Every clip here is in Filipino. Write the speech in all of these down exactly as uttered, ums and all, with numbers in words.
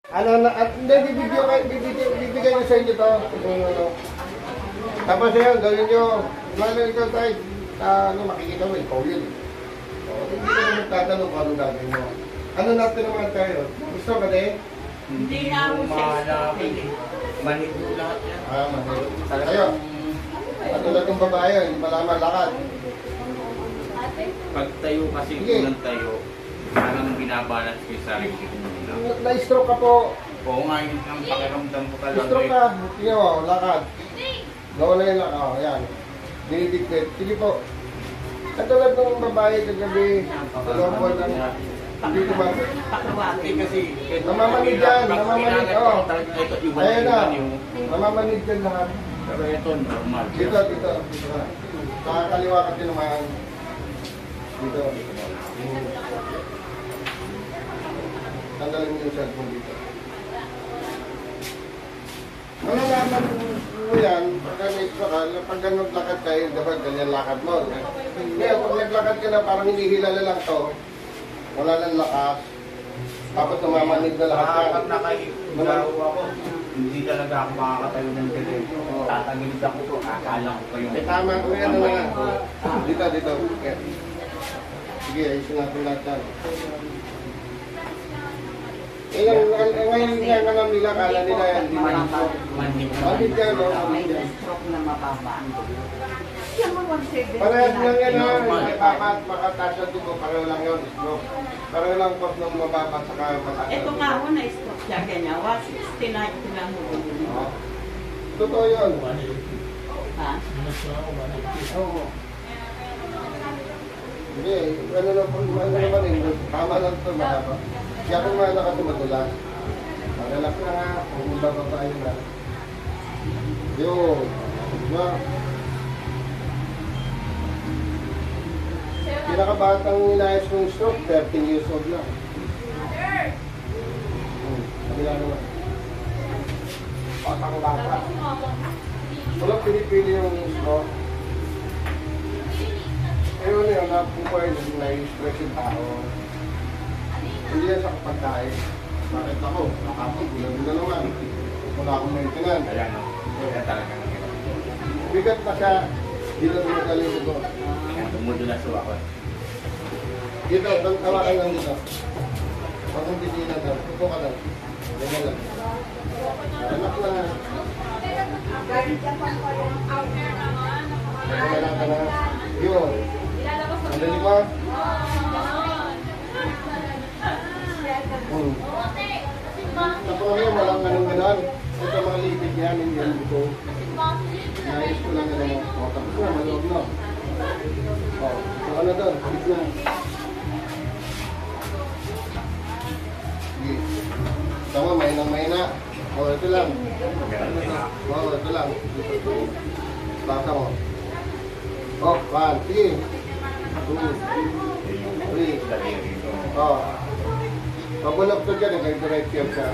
Ano na, at hindi, bibigyo kayo, bibigyo, bibigay nyo sa inyo to. Kung ano. Tapos yun, gawin nyo, lalo ikaw tayo, uh, ano, makikita mo, ikaw yun. So, hindi ka naman tatanong kung anong gagawin mo. Ano natin naman tayo? Gusto ka din? Hindi na ako malapit eh. Manigo lahat yan. Ah, manigo. Tayo. At tulad ng babae, hindi malaman lakad. Pag tayo kasi kung ng tayo, parang binabalance ko yung sarili ko. Na-stroke ka po. Oo nga, yun ang pakiramdam ko talaga. Na-stroke ka. Sige mo, lakad. Nawala yung lakad. Oh, yan. Dinidikit. Sige po. At tulad ng babae kagabi, dalawang buwan lang. Hindi ko ba? Eh kasi, Namamanid yan, namamanid. Oh. Ayan na. Yung, Namamanid yan lahat. pero ito, normal. Dito, dito. Nakakaliwa ka din naman. Dito. Tanggalin mo yung cellphone dito. Malalaman mo yan, pagka may sakal, pag ganun lakad kayo, dapat ganyan lakad mo. Kaya pag naglakad ka na, parang hinihilala lang to, wala lang lakas, tapos namamanid na lahat ka. Kapag nakahigaro ako, hindi talaga ako makakatayo ng galing. Tatagilid ako to, akala ko kayo. Eh tama, kung yan na nga. Dito, dito. Sige, ayusin natin lahat yan. Eh, yung, ngayon nga nga lang nila, kala nila yan, hindi na ito. Manid yan, no? May stroke na mababaan ko. Yan mo one seventy. Parehas lang yan, ha? Makapat, makataas ang dugo, pareho lang yun, stroke. Pareho lang po nung mababa, saka mataas. Ito nga ako na stroke siya ganyan. one sixty-nine ko lang mo. Oh. Totoo yun. Ha? Oo. Hindi, ano na po, ano naman eh, tama lang ito, mahaba. Kaya kung mga nakatumadulas, magalak na nga, kung bababa yun na. Yun, diba? Pinakabatang nilayas kong stroke, thirteen years old lang. Hmm, kabila naman. Patang bata. Walang pinipili yung stroke. Ayun yun, napupuhay na na-stress yung tao. Hindi yan sa kapagkain. Bakit ako? Nakapag-gula-gula naman. Wala akong maintenance. Ayan, no? Kaya talaga nangyari. Bigat pa siya. Hindi na tumagaling ito. Ayan, tumudulas ko ako. Dito, tawakan lang dito. Pag hindi din lang, tupo ka lang. Ganyan lang. Anak na. Ganyan ka na. Yun. Andali pa? Hmm. Tapos yun, walang ganun ganon. Ito mga lipid yan, hindi yan ito. Nais ko lang yan. O, tapos na, maloob na. O, so ano doon? Habit na. Sige. Tama, mahinang mahina. O, ito lang. O, ito lang. Baka mo. O, one. Sige. Two. Three. O. Pabulog to dyan, nag-direct yan siya.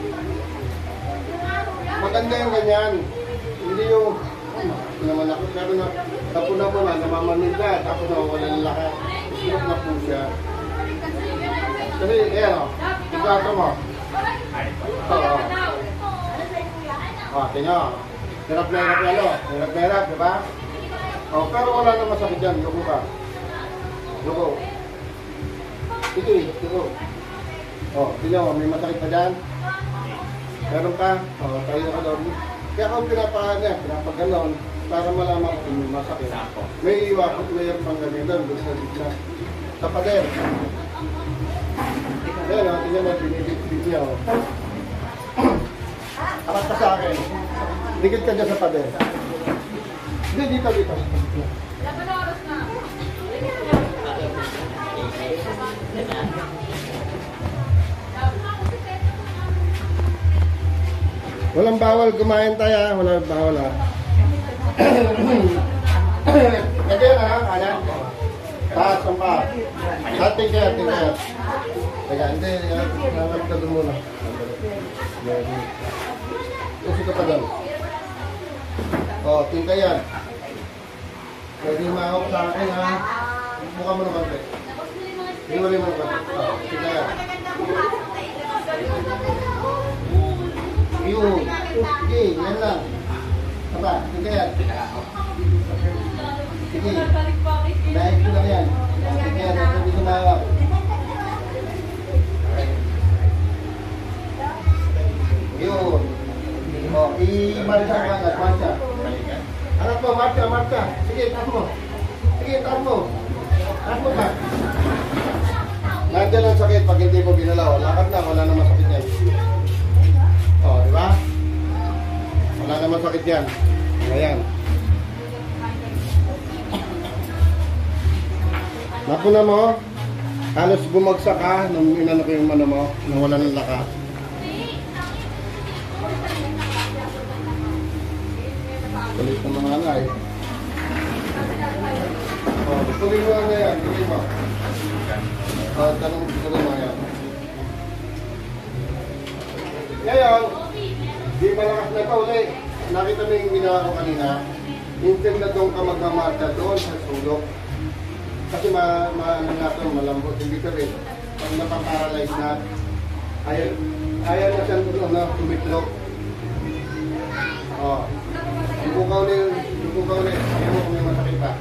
Maganda yung ganyan. Hindi yung, oh, naman ako, pero na, tapo na po na, namamanid na, tapos nawawala ng lakas. Sinok na po siya. Kasi, ayan o, ikato mo. Oo. O, tingnan. Hirap na hirap yan o. Hirap na hirap, di ba? O, pero wala na masakit dyan. Yuko ka. Yuko. Sige, yuko. O, tingnan mo, may masakit pa dyan. Meron ka? O, tayo na ka doon. Kaya kung pinapahan niya, pinapaganon, para malaman kung may masakit. May iwakot, mayroon pang gabi doon, doon sa gitna. Sa pader. Ayan o, tingnan mo, binibig niya o. Akat ka sa akin. Dikit ka dyan sa pader. Hindi, dito, dito. Walang bawal kumain tayo, ha? Walang bawal ha. Lagyan ha, kanan. Taas ang pa. Ating kaya, ating kaya. Teka, hindi, nanap ka doon muna. Kasi ka pa doon. O, tingka yan. Pwede mahawak sa akin ha. Buka mo naman kayo. Hindi wala mo naman. O, tingka yan. Yun. Sige, yan lang. Aba, sige yan. Sige. Dahil ko lang yan. Sige yan, hindi ko mahawak. Yun. O, i-marcha ka agad, marcha. Anak mo, marcha, marcha. Sige, taas mo. Sige, taas mo. Taas mo ba? Nandiyan ang sakit pag hindi mo ginalaw. Lakad na, wala namang sakit yan. O, di ba? Wala namang sakit yan. Ayan. Napuna mo, halos bumagsak ka nung inano ko yung mano mo, nang wala ng laka. Kulit ng mga anay. O, tuloy mo na yan, tuloy mo. O, tanong tuloy mo yan. Ngayon, di malakas na ito ulit. Nakita mo yung ginawa ko kanina. Instead na doon ka magmamarka doon sa sulok. Kasi ma, ma ano na ito, malambot. Hindi ka rin. Pag napaparalyze na, ayaw, ayaw na siyang doon na tumitlok. O. Yung ka ulit, yung ka ulit. Ayaw mo kung may masakit pa.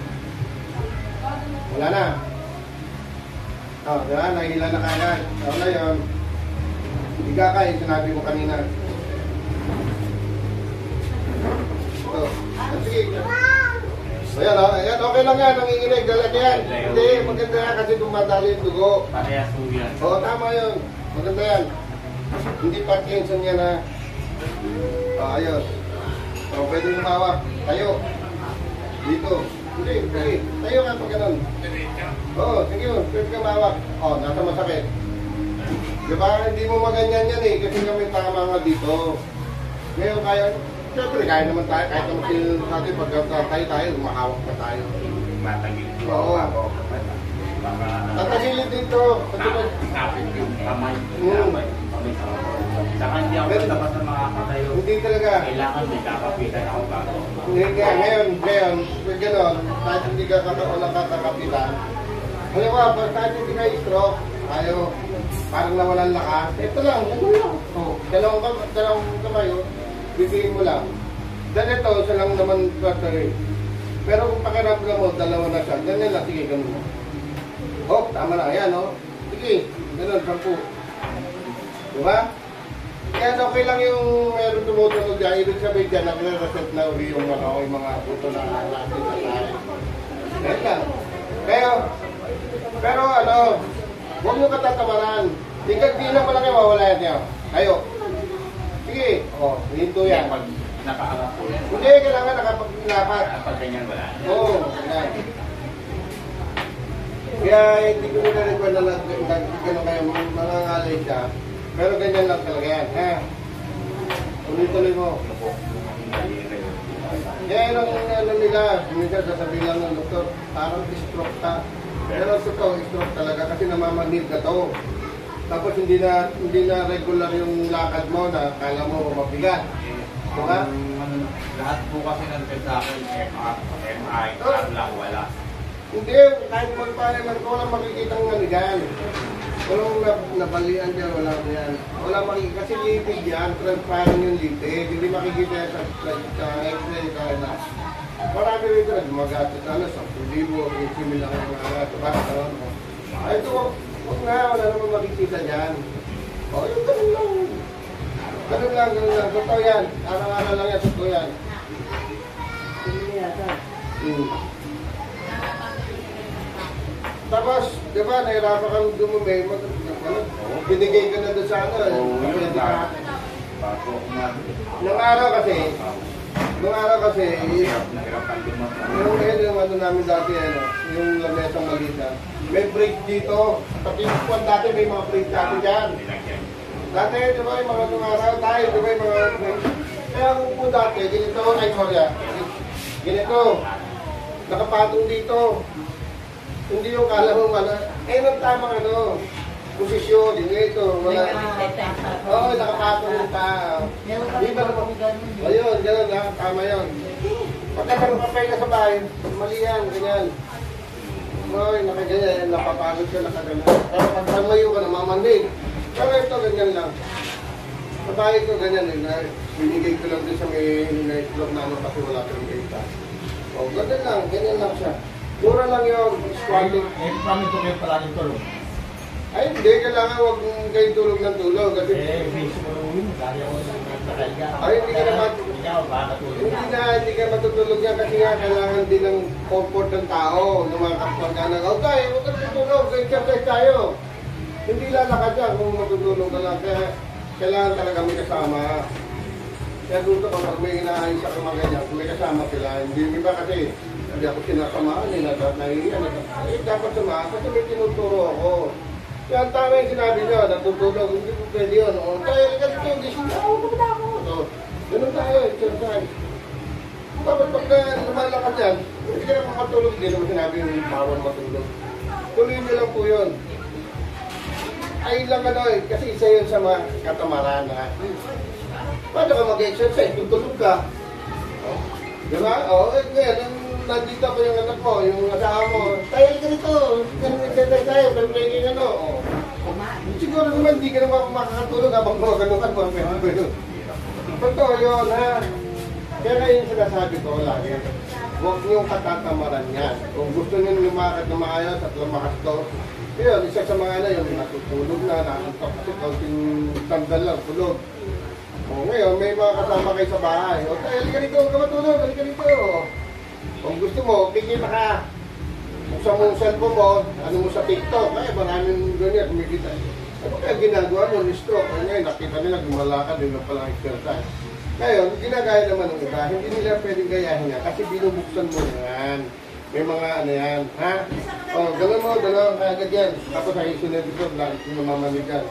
Wala na. O, diba? Nahila na kaya. O, ngayon, higa ka yung sinabi mo kanina. Ito. Sige. Ayan o, ayan, okay lang yan, nanginginig, dalag yan. Hindi, maganda yan kasi dumadali yung dugo. Parehas po yan. Oo, tama yun. Maganda yan. Hindi Parkinson yan ha. O, ayos. O, pwede lumawak. Tayo. Dito. Hindi, hindi. Tayo ka pag ganun. Oo, sige yun. Pwede ka mawak. O, nasa masakit. Diba, hindi mo maganyan yan eh. Kasi kami tama nga dito. Ngayon kaya, siyempre kaya naman tayo. Kahit naman sila natin pag tayo tayo, mahawak pa tayo. Matagil po Oo. ako. Baka... Tatagilid dito. Pagkabag. Kapit yung kamay. Hmm. Kamay sa kamay. Saka hindi ako dapat na makakatayo. Hindi talaga. Kailangan may kakapitan ako bago. Hindi kaya ngayon, ngayon, pag gano'n, kahit hindi ka kakaunang kakakapitan, halimbawa, pag kahit hindi ka stroke, ayaw, parang nawalan lakas, ito lang, ano lang. Oh, dalawang, kam dalawang kamay, oh, bibigyan mo lang. Then ito, isa lang naman battery. Pero kung pakiramdam mo, dalawa na siya, ganyan lang, sige, ganun mo. Oh, tama na, ayan, oh. Sige, ganun, sampu. Diba? Kaya okay lang yung meron tumutunog dyan. Ibig sabihin dyan, nagre-reset na uli yung mga, yung mga buto na natin sa tayo. Ganyan lang. Kaya, pero ano, huwag nyo katatamaran. Tingkat di na pala kayo mawala yan niya. Kayo. Sige. O, hinto yan. Pag nakaarap po yan. Hindi, kailangan nakapag-lapat. Pag ganyan wala. Oo, ganyan. Kaya hindi ko nila-record na nag-gano'n kayo, mga ngalay siya. Pero ganyan lang talaga yan, ha? Tuloy-tuloy mo. Kaya yung ano nila, minsan sasabihin lang ng doktor, parang stroke ka. Pero totoo, stroke talaga kasi namamanid na to. Tapos hindi na hindi na regular yung lakad mo na kala mo mabigat. Diba? Um, lahat po kasi nandun sa akin, M R, M I, lang wala. Hindi, kahit magpareman ko, walang makikitang naligan. Walang nabalian dyan, wala yan. Wala makikita, kasi lipid yan, transparent yung lipid. Hindi makikita yan sa, sa, sa x-ray, sa na. Marami rin ito na gumagastos, ano, sa pulibo, yung similang mga, diba? Ay, ito, huwag nga, wala naman makikita dyan. O, yung ganun lang. Ganun lang, ganun lang. Totoo yan. Araw-araw lang yan, totoo yan. Hmm. Tapos, di ba, nahirapan kang dumumi, mag, ano, binigay ka na doon sa ano, Oo, pwede yun, ka. bago na. Nung araw kasi, nung araw kasi, Nahirapan lumasa. yung ngayon yung ano namin dati, ano, yung lamesang malita, may break dito, pati yung kwan dati, may mga break dati dyan. Nilagyan. Dati, di ba, yung mga nung araw tayo, di ba, yung mga break. Kaya kung po dati, ganito, ay, sorry ah, ganito, nakapatong dito. Hindi yung kala mo wala. Eh, ang tamang ano, posisyon, hindi ito, wala. Oo, oh, nakapatong pa. Di ba naman? Ayun, gano'n na, tama yun. Pagka nakapapay ka sa bahay, mali yan, ganyan. Ay, nakaganyan, napapagod ka, nakaganyan. Pero pag tumayo ka, namamandig. Pero ito, ganyan lang. Sa bahay ko ganyan eh, na binigay ko lang din sa may nightclub na ano kasi wala kang data. O, ganyan lang, ganyan lang siya. Mura lang yung squatting. Eh, kami ito kayo palaging tulog. Ay, hindi, kailangan huwag kayo tulog ng tulog. Kasi, Eh, base mo nung yun, lagi ako nakaliga. ay, hindi ka naman, Hindi ako makakatulog. hindi na, hindi ka matutulog yan kasi nga kailangan din ng comfort ng tao, ng mga kapag-anak. O tayo, huwag ka tutulog, exercise tayo. Hindi lalakad yan kung matutulog ka lang. Kaya, kailangan talaga may kasama. Kaya gusto ko, pag may inaayos ako mga ganyan, kung may kasama sila, hindi iba kasi, hindi ako sinasamaan, eh, na nahihiyan. Eh, dapat samahan kasi may tinuturo ako. Kaya ang tama yung sinabi nyo, natutulog, hindi po pwede yun. O, tayo, ganito, gising na ako, kapag ako. So, ganun tayo, exercise. Dapat pag lumalakad yan, hindi ka na makatulog, hindi naman sinabi yung bawal matulog. Tuloy nyo lang po yun. Ay lang ano eh, kasi isa yun sa mga katamaran na paano ka mag-exercise, tutulog ka. Oh. Di ba? O, eh, ngayon, nung nandito ko yung anak mo, yung asawa mo, tayo ka nito, exercise tayo, pero pwede ano. Oh. Siguro naman, hindi ka naman makakatulog habang mga ganun ka, pero pero. Totoo yun, ha? Kaya ngayon sinasabi ko lagi, huwag niyong katatamaran yan. Kung gusto niyo lumakad na maayos at lumakas to, yun, isa sa mga na yung natutulog na, nakantok kasi kaunting sandal lang, tulog. O ngayon, may mga kasama kayo sa bahay. O tayo, halika rito, huwag ka matulog, halika rito. Kung gusto mo, kikita ka. Buksan mo yung cellphone mo, ano mo sa TikTok, ay maraming ganyan, kumikita. Ano kaya ginagawa mo, ni-stroke? O ngayon, nakita nila, gumalakad, yun lang palang exercise. Ngayon, ginagaya naman ng iba, hindi nila pwedeng gayahin niya kasi binubuksan mo yan. May mga ano yan, ha? O, gano'n mo, dalawang kagad yan. Tapos ay isunod ito, lagi ko namamanigan.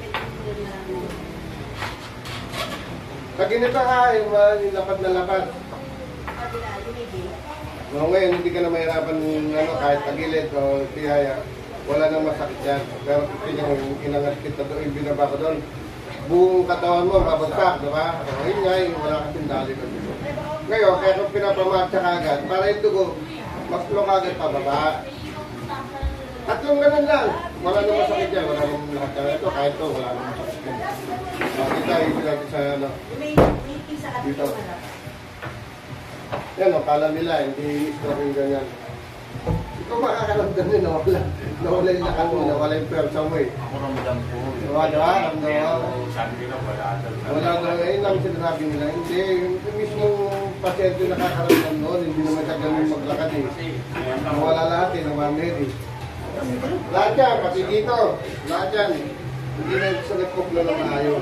Pag ganito ha, yung mga lapad na lapad. No, ngayon, hindi ka na mahirapan ano, kahit tagilid o tiyaya. Wala nang masakit yan. Pero ito yung inangat kita doon, yung binaba ko doon. Buong katawan mo, babagsak, di ba? O, yun nga, yung wala kasing dali ka dito. Ngayon, kaya kung pinapamatsa ka agad, para yung dugo, mag-flow ka agad pababa. Tatlong ganun lang. Wala nang masakit yan, wala nang lahat ka. Ito, kahit ito, wala nang masakit yan. Makita, yung natin sa ano. Dito. Yan o, kala nila, hindi stroke yung ganyan. Ikaw makakaramdam nyo, nawala, nawala yung lakas mo, nawala yung persa mo eh. Ako ramdam ko. Diba, diba? Ramdam mo. Sabi nila, wala daw. Wala daw, ayun lang sinasabi nila. Hindi, yung mismong pasyente yung nakakaramdam noon, hindi naman siya ganun maglakad eh. Nawala lahat eh, nawamid eh. Lahat yan, pati dito, lahat yan. Hindi na sa nagpuklo na maayo.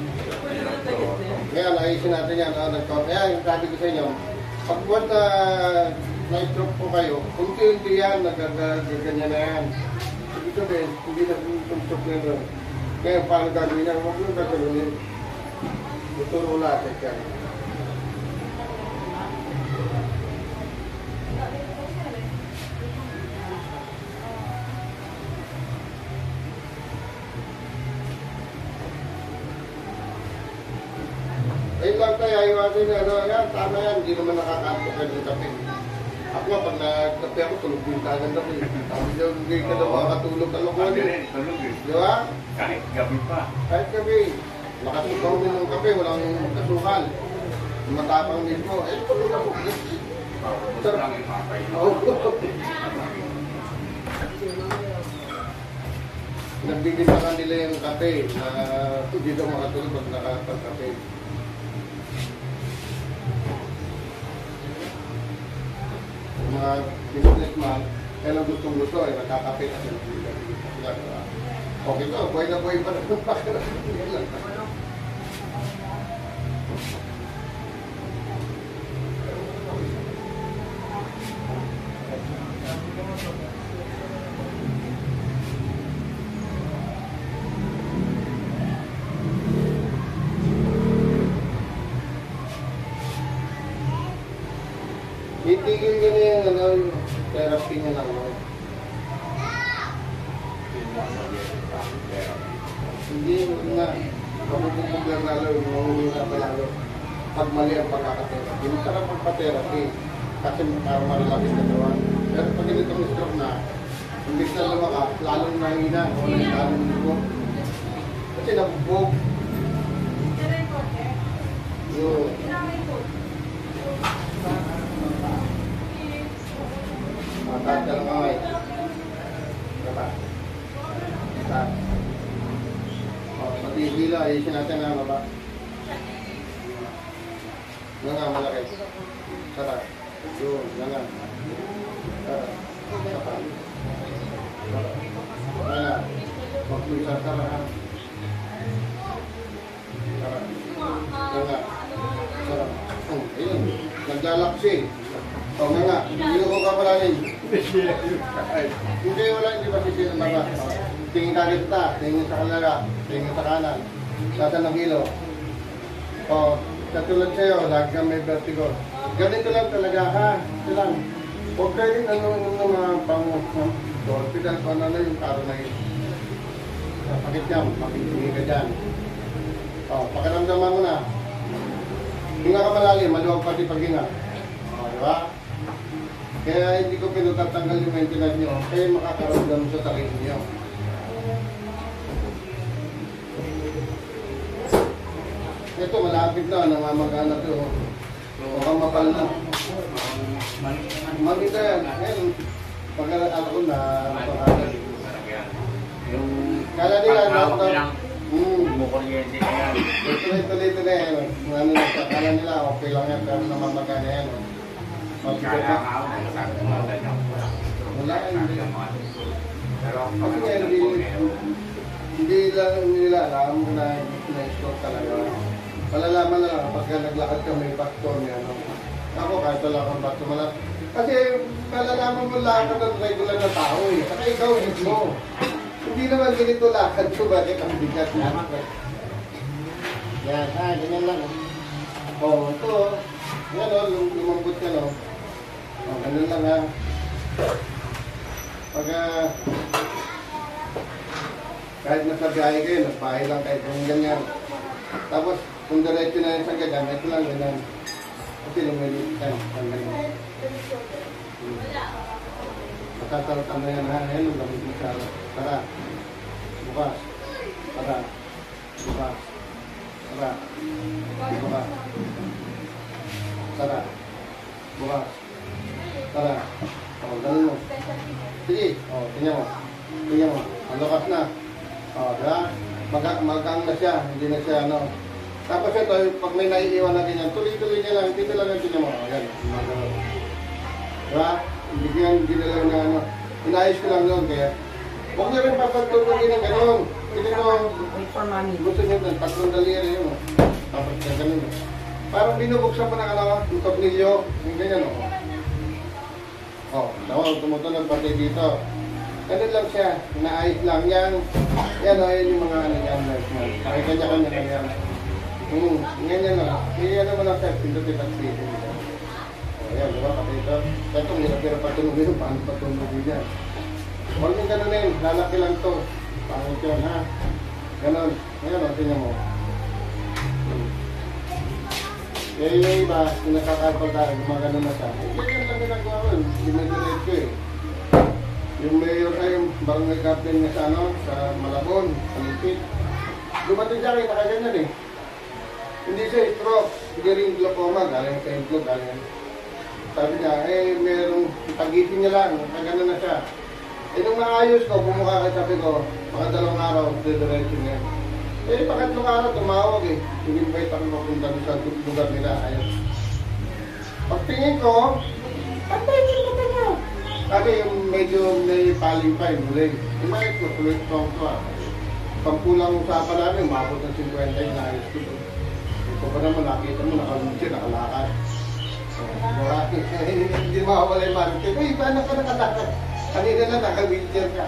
Kaya naayusin natin yan, ah, nagpuklo. Kaya yung sabi ko sa inyo, pag buwan na na-stroke po kayo, unti-unti yan, nagaganyan na yan. Ibig sabihin, hindi na stroke na doon. Kaya paano gagawin yan? Huwag nang gagawin. Tuturo natin yan. Ayun lang tayo, ayawasin na, ano, yan, tama yan, hindi naman nakakaantok ka ng kape. Ako nga, pag nagkape ako, tulog din tagan na rin. Sabi niyo, hindi ka na makakatulog ka lang ko. Sabi rin, tulog eh. Di ba? Kahit gabi pa. Kahit kape, nakasukaw din ng kape, walang kasukal. Matapang din mo, eh, tulog ako. Gusto lang yung mapay. Oo. Nagbigay sa kanila yung kape, na hindi daw makatulog pag nakapag-kape. Mga businessman, kaya lang gustong gusto eh, nakakapit at nagbibigat. Okay to, buhay na buhay pa naman pakiramdam. Itigil nyo na yung ano, yung therapy nyo lang. No? Hindi, hindi nga. Kapag-bubog lang lalo, mamumina pa lalo. Pag mali ang pagkakatherapy. Hindi sarap magpa-therapy. Kasi para marilapis na gawan. Pero pag ganitong stroke na, imbis na lumakas, lalong nahina. O lalong dugo. Kasi nabubog. ayusin natin na baba. Nga nga, malaki. Sarap. Yun, nga nga. Sarap. Sarap. Nga nga. Magpisa, sarap ha. Sarap. Nga nga. Sarap. Oh, ayun. Naglalak siya eh. O nga nga, hindi ko kapalanin. Hindi, wala, hindi pa sisi ng baba. Tingin ka kita, tingin sa kanila, tingin sa kanan. Sasa ng ilo. O, katulad sa'yo, lagi kang may vertigo. Ganito lang talaga ha, ito lang. Huwag kayo din ano yung mga pang hospital pa na yung karo na yun. Pakit niya, makitingin ka dyan. O, pakiramdaman mo na. Hinga ka malalim, maluwag pati paghinga. O, diba? Kaya hindi ko pinutatanggal yung maintenance nyo, kaya makakaramdam sa sarili nyo. Ito, malapit na, namamagana ito. Mukhang mapal na. Maganda yan. Ngayon, pagkakala ko na napahagal. Yung Kala nila, pagkawak na- nilang Hmm. kumukuryente na yan. Tuloy-tuloy na yan. Ano na siya, kala nila, okay lang yan, pero namamagana yan. Mabigat Kaya na. nga ako, nagsasabi ko mga ganyan. Wala, hindi. Pero Kasi pag nga, hindi, hindi lang nila alam na na-stroke talaga. Malalaman na lang pagka naglakad ka may factor niya. No? Ako kahit wala kang factor malap. Kasi malalaman mo lakad ng regular na tao eh. Saka ikaw mismo. Hindi naman ganito lakad ko, bakit ang bigat na. Yan, ha, ganyan lang. O, oh, ito. Yan o, lum lumambot ka no. O, oh, ganun lang ha. Pagka kahit nasa biyahe kayo, nagpahay lang kahit kung ganyan. Tapos, kung diretso na yung sa ganyan, ito lang ganyan. Kasi lumilit ka, ang ganyan. Hmm. Matatalatan na yan ha, yan ang lamig mo sa araw. Tara, bukas. Tara, bukas. Tara, bukas. Tara, bukas. Tara, o, ganun mo. Sige, o, tingnan mo. Tingnan mo, ang lakas na. O, diba? Mag magang na siya, hindi na siya ano. Tapos ito, pag may naiiwan na ganyan, tuloy-tuloy niya lang, dito lang ang tingnan mo. O, yan, magano. Diba? Hindi ko yan ginalaw na ano. Inayos ko lang yun, kaya huwag niyo rin papagtulogin ng gano'n. Tingnan mo, Wait for mommy. gusto niyo doon, tatlong daliri yun. O. Tapos na ganun. O. Parang binubuksan pa ng ano, yung tornilyo, yung ganyan o. O, tawag, tumutunog pati dito. Ganun lang siya, inaayos lang yan. Yan o, yan yung mga ano yan. Ay, kanya-kanya na yan. Hmm, ganyan lang. Iyan naman lang sa pindutin at pindutin. O, yan, diba, pati ito. Ito, hirap-hirap patunogin yung paano patunogin yan. Huwag yung ganunin, lalaki lang to. Pangit yun, ha? Ganon. Ngayon, o, tingnan mo. Hmm. Kaya yung iba, yung nakakapal tayo, gumagano na siya. Eh, yan lang ginagawa ko, dinadiret ko eh. Yung mayor ay yung barangay captain nga sa ano, sa Malabon, sa Lipit. Dumating siya kayo, nakaganyan eh. Hindi siya stroke, hindi rin glaucoma, galing sa implo, galing. Sabi niya, eh, merong pagising niya lang, nakagano na siya. Eh, nung naayos ko, bumukha ka, sabi ko, baka dalawang araw, didiretso niya. Eh, pakatlong araw, tumawag eh. Invite ako mapunta sa lugar nila, ayos. Pagtingin ko, patay yung mata niya. Sabi yung medyo may paling pa yung huling. Inayos ko, tuloy ko ito ah. Pangkulang usapan namin, umabot ng fifty yung naayos ko. Ito pa naman, nakita mo, nakalunsi, nakalakad. Diba? Hindi makawala yung market. Uy, paano ka nakalakad? Kanina na, naka-wheelchair ka.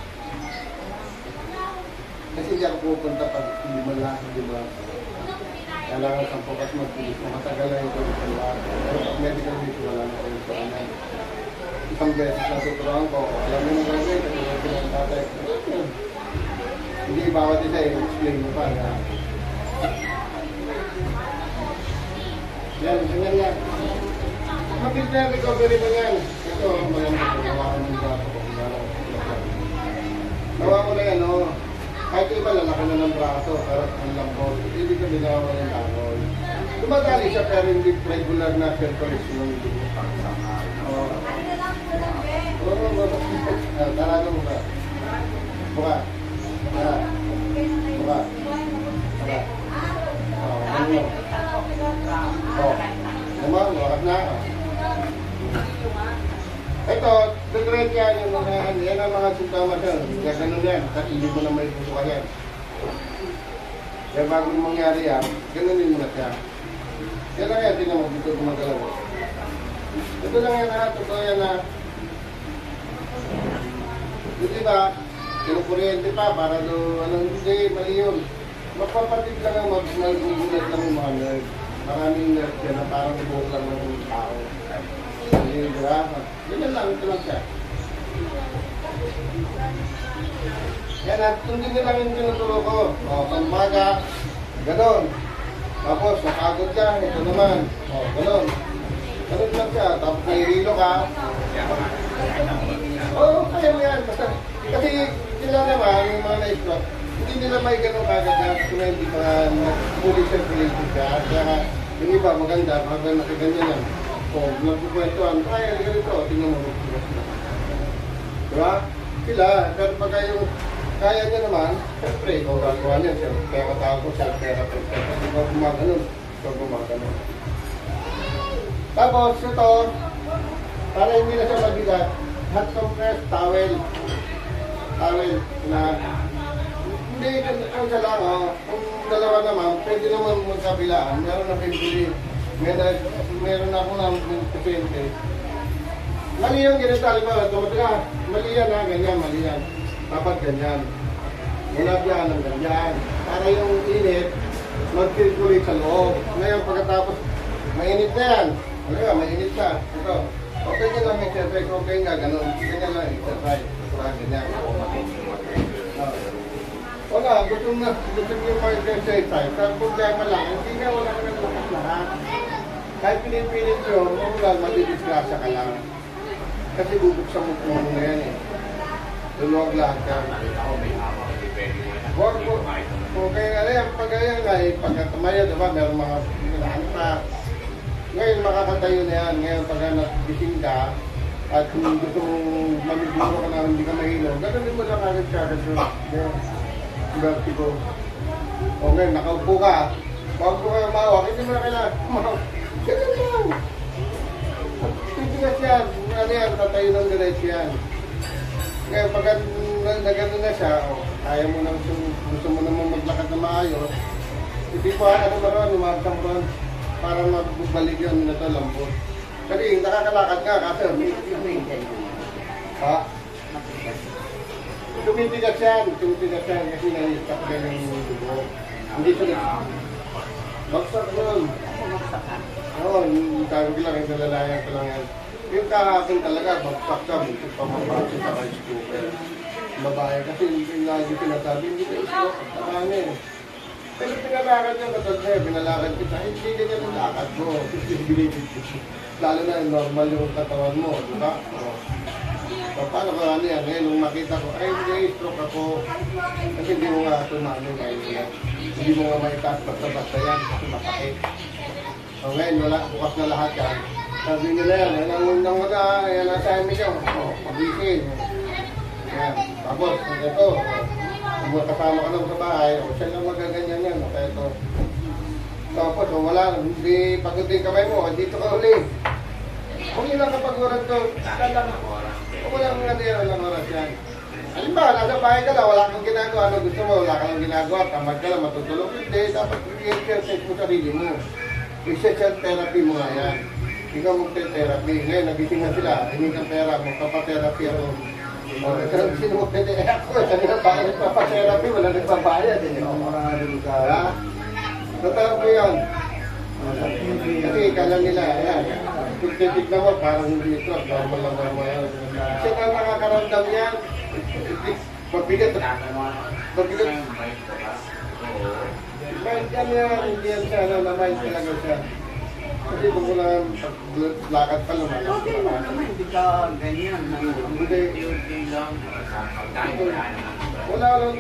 Kasi hindi ako pupunta pag hindi malaki, di ba? Kailangan sa focus mag-pulis na matagal na ito sa lahat. Pero pag medical dito, wala na kayo sa kanya. Isang beses na tuturuan ko, alam mo nang gagawin, kasi wala ko ng tatay. Hindi bawat isa, i-explain mo pa. Na. Yan, ganyan yan. Mabilis na recovery mo yan. Ito, maganda ko, gawa ko ng braso ko. Gawa ko na yan, o. Kahit iba lalaki na ng braso, pero ang lambot, hindi ka binawa ng langol. Tumadali siya pero hindi regular na circulation ng dugo. Oo. Oo, oo. Talaga mo ba? Buka. Buka. Buka. Buka. ano. Oh, naman, wakad na. Ito, degread yan yung mga, yan ang mga sintomas yan. Kaya ganun yan, kasi hindi mo na may busukan yan. Kaya bago mangyari yan, ganunin mo na siya. Yan lang yan, tinan mo, dito gumagalaw. Ito lang yan ha, totoo yan ha. Hindi ba, kinukuryente pa para do, ano, hindi, mali yun. Magpapatid lang ang mag-magulat lang yung mga nerve. Maraming nerve yan na parang buhok lang ng tao. Hindi, di ba? Ganyan lang, ito lang siya. Yan at hindi nyo lang yung tinuturo ko. O, pangmaga, ganon. Tapos, nakagod ka, ito naman. O, ganon. Ganon lang siya. Tapos, nahihilo ka. Oo, kaya mo yan. Basta, kasi sila naman, yung mga na-stroke, hindi nila may ganon kagad yan. Kasi may hindi mga fully circulated ka. Kaya yung iba, maganda, pag nakaganyan yan. O, nagkukwentuhan, kaya ganito, tingnan mo. Diba? Sila, pero pagka yung kaya niya naman, siyempre, ikaw gagawa niya. Kaya katawag ko, self-therapy. Kasi ikaw gumaganon, ikaw gumaganon. Tapos, ito, para hindi na siya mabigat, hot compress towel. Towel na, hindi, kung siya lang, oh, kung dalawa naman, pwede naman magkabilaan. Meron na pwede, meron, meron ako ng pasyente. Mali yung ganito, halimbawa, tumatila, mali yan ha, ganyan, mali yan. Dapat ganyan. Wala dyan ng ganyan. Para yung init, mag-circulate sa loob. Ngayon, pagkatapos, mainit na yan. Ano mainit na. Ito. Okay ka lang exercise, okay nga, ganun. Ganyan lang exercise. Para ganyan. Uh, wala, gusto na, gusto nyo mag-exercise. Pero problema lang, hindi nga wala ka ng lakas lahat. Kahit pinipilit nyo, wala, matidisgrasya ka lang. Kasi bubuksan mo mo na yan eh. Luluwag lahat ka. Huwag po. Okay, ano yan, pag yan nga eh, pagkatumayo, diba, meron mga kailangan pa. Ngayon, makakatayo na yan. Ngayon, pag nagising ka, at kung gusto mong mamiguro ka na hindi ka mahilo, gano'n mo lang agad ka. Kasi, yan, vertigo. O ngayon, nakaupo ka. Huwag mo kayo mawak, hindi mo na kailangan. Ganun lang. Titigas yan. Ano yan, tatayo ng diretso yan. Ngayon, pag nagano na siya, oh, kaya mo na, gusto mo naman maglakad na maayos, hindi po ano na ron, umartang ron, para magbalik yun na ito, lambot. Kasi nakakalakad ka, kasi ha? Tumitigas yan, tumitigas yan, kasi nai-stop yan yung dugo. Hindi siya bagsak nun. Oo, yung tawag lang, yung dalalayan ko lang yan. Yung kahapon talaga, bagsak ka, hindi pamabasa sa rice cooker. Babae, kasi yung lagi pinasabi, hindi ka islo, takane. Pero pinalakad niya, katod niya, pinalakad kita, hindi ganyan ang lakad mo. Lalo na normal yung katawan mo, di ba? So, paano ka ano yan? Ngayon, nung makita ko, ay, hindi, stroke ako. Kasi hindi mo nga tumano ngayon. Hindi mo nga maitaas basta-basta yan, kasi mapakit. So, ngayon, wala, bukas na lahat yan. Sabi nila yan, yan ang unang mga, yan ang assignment nyo. O, pagising. Yan. Tapos, ito, kung kasama ka lang sa bahay, o siya lang magaganyan yan. O, ito. Tapos, o, wala, hindi pagod yung kamay mo, dito ka uli. Kung ilang kapag oras to, lang ako. O, walang nga yan, walang oras yan. Halimbawa, nasa bahay ka lang, wala kang ginagawa, ano gusto mo, wala kang ginagawa, tamad ka lang, matutulog. Hindi, dapat i-exercise mo sarili mo. I-session therapy mo nga yan. Ikaw magte-therapy. Ngayon, nagising na sila. Hindi kang pera, magpapa-therapy ako. O, sino mo pwede? Eh ako, kanina pa nagpapa-therapy, wala nagpabayad. Eh. Ha? Totoo po yun. Kasi kala nila, ayan. Kung titignan mo, parang hindi ito. Normal lang normal yan. Kasi na nakakaramdam yan. Mabigat. Mabigat. Kahit yan yan, hindi yan siya, ano, na-mind talaga siya. Kasi kung wala lakad pa naman. Hindi ka ganyan. Hindi. Wala lang.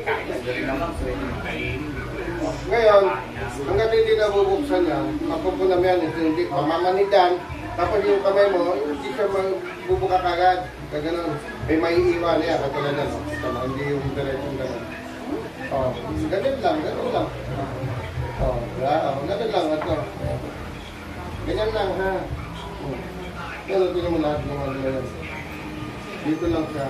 Ngayon, hanggang hindi nabubuksan yan, mapupunam yan, hindi mamamanidan, tapos yung kamay mo, hindi siya magbubuka kagad. Kaganon. Eh, may iiwan niya, katulad na, no? Hindi yung diretsong gano'n. Oh, ganun lang, ganun lang. Oh, yeah, ganun lang. lang ha. Pero tingnan mo lahat ng ano na yan. Dito lang siya.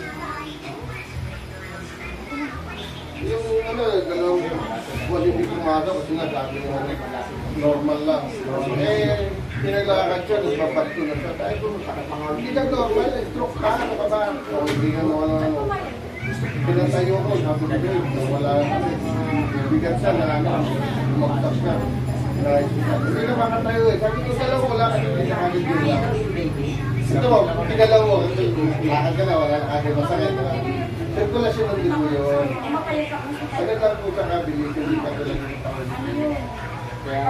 Yung ano, dalawang buwan hindi pumasok kasi nga sabi nyo normal lang. Eh, pinaglalakad siya, tapos mapasto na siya. Ay, hindi ka normal, stroke ka, ano ka ba? O, hindi ka naman ano. Pinatayo ko, sabi ko dito, wala kasi. Bigat siya na ano, magtak siya. Hindi na makatayo eh. Sabi ko, dalawa wala kasi hindi nakagod yun lang. Ito mo, pinalaw mo, lakad ka na, wala nakagod masakit. Sirkulasyon ng dugo yun. Ano lang po sa kabilis, hindi ka talaga yung tawag. Kaya,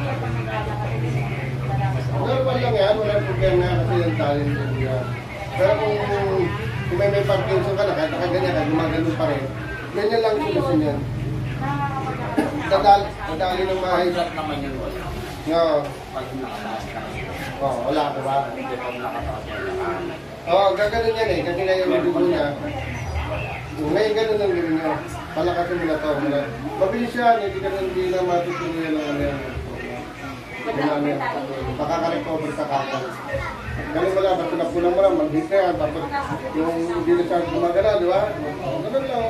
normal lang yan, walang problema kasi yung talent din yan. Pero kung, kung may may Parkinson ka na, kahit nakaganyan ka, gumagano pa rin, ganyan lang solusyon yan. Dadali, dadali ng maayos. Mahirap naman yun wala. Nga, Pag nakataas ka. oh, wala ka ba? Hindi pag nakataas ka nakahan. Oo, oh, gaganon yan eh, kasi na yung dugo niya. Ngayon gano'n lang gawin niya. Palakasin mo na ito. Mabilis yan, hindi ka hindi na matutuloy ng ano yan. Ganyan yan. Makaka-recover ka kagad. Ganun mo lang, basta napunan mo lang, mag-hit na yan. Tapos yung hindi na siya gumagana, di ba? Ganun lang.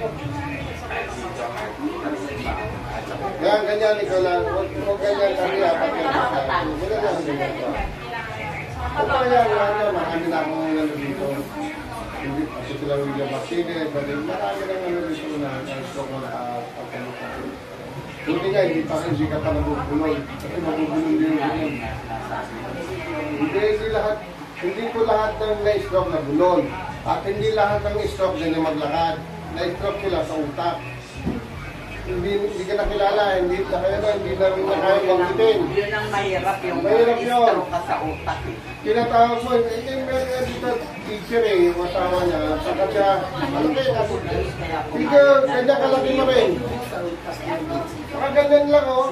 Yan, ganyan, ikaw lang. Huwag ganyan kami, apat ka na. Ganun lang, ganyan ka. Kung kaya, wala na, marami na akong ano dito. Hindi, kasi sila William Martinez, marami na ano dito na na-stroke na nakapagkamutan. Hindi nga, hindi pa hindi ka pa nabubulol. Kasi mabubulol din yun. Hindi, hindi lahat, hindi po lahat ng na-stroke na bulol. At hindi lahat ng stroke na maglakad. Na-stroke sila sa utak. Hindi, hindi ka nakilala, hindi na kaya na, hindi na rin na kaya magbitin. Yun ang mahirap yung Mahirap yun. stroke ka sa utak eh. Tinatawag mo, eh, eh, meron nga dito teacher eh, yung asawa niya, saka siya, ano kayo, kasi, hindi ka, kanya kalaki mo rin. Saka ganyan lang oh.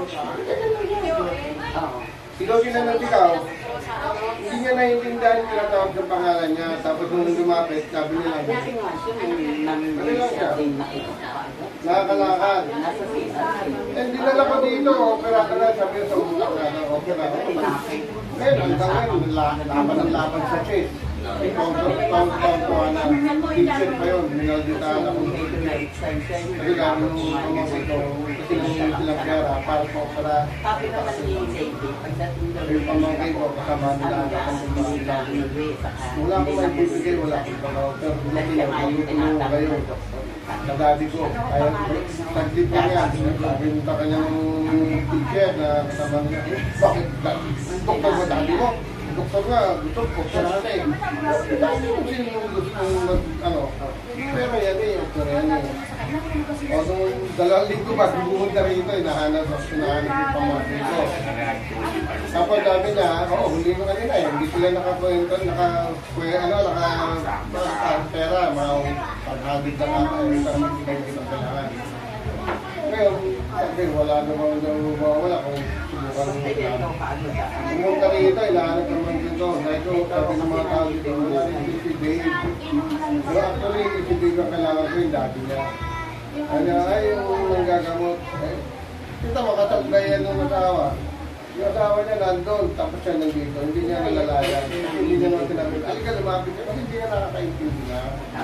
Oo. Ikaw ginanong ikaw, hindi niya naiintindihan yung tinatawag sa pangalan niya, tapos nung lumapit, sabi niya lang, Dati nga siya, nung nang-research din nakita ko pa. nakakalakad. Nasa C R. Eh, dinala ko dito, opera ka na, sabi niya sa utak na, opera ka. Ngayon, ang tawin, laban ang laban sa chase. Ikaw, ikaw, na, teacher pa yun, minalditahan ako. Kasi lalo nung pamangkin ko, kasi nung silang pera, para po para Sabi naman ni Lady, pagdating daw yung pamangkin ko, kasama nila ang akong pamangkin. Wala akong may bibigay, wala akong pamangkin. Pero dumating ako, tulungan kayo. Sa daddy ko, kaya saglit lang yan. Pinunta ka niya ng teacher na kasama niya. Bakit? Doktor mo daddy mo? Doktor nga, gusto ko siya natin. Dahil kung sino yung gusto mag, ano, pero yan eh, doktor yan eh. O, nung dalawang linggo ba, bumunta rito, hinahanap, hinahanap yung pamangkin ko. Tapos sabi niya, oo, huli mo kanina eh, hindi sila nakakwento, naka, ano, naka, pera, mga paghabit na nga, ay, parang hindi kayo kitang kailangan. Ngayon, sabi, wala naman daw mawawala kung subukan mo lang. Pumunta rito, hinahanap naman dito, dahil ko, sabi ng mga tao dito, wala rin si Dave. Pero actually, si Dave ang kailangan ko yung dati niya. Ano, ay, yung nanggagamot. Eh, kita makatabgayan ng asawa. Yung asawa niya nandun, tapos siya nandito. Hindi niya nalalayan. Hindi niya naman tinapit. Alika, lumapit siya kasi hindi niya nakakaintindi na.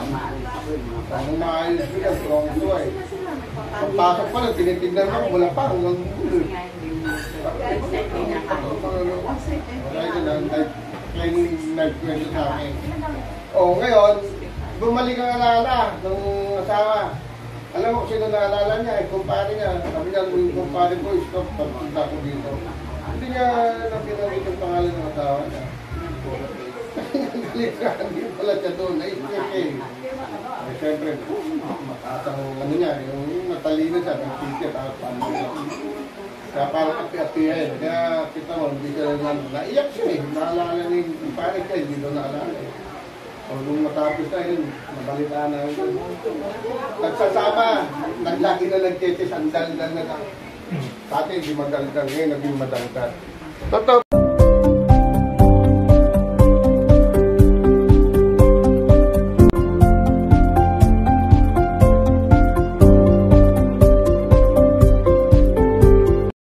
Ang maayos ko yan, strong to eh. Pagpasok pa lang, tinitignan mo, wala pa, hanggang gulo. Wala yun lang, like, nag-kwento sa akin. O, ngayon, bumalik ang alala ng asawa. Alam mo kung sino naalala niya, eh, kumpare niya. Sabi niya, yung kumpare ko, stop, pagpunta ko dito. Hindi niya napinanggit yung pangalan ng asawa niya. Galit ka, hindi pala siya doon. Ay, okay. Ay, siyempre, mataas ang ano niya, yung matalino siya, ng ticket, at paano niya. Kaya parang api-apihan. Kaya kita mo, hindi siya na, naiyak siya eh. Naalala niya yung kumpare niya, hindi doon naalala eh. O nung matapos na yun, nabalitaan na yun. Nagsasama, naglaki na nag-cheches, ang dal-dal na lang. Sa atin, hindi madaldal. Ngayon, naging madaldal. Totoo.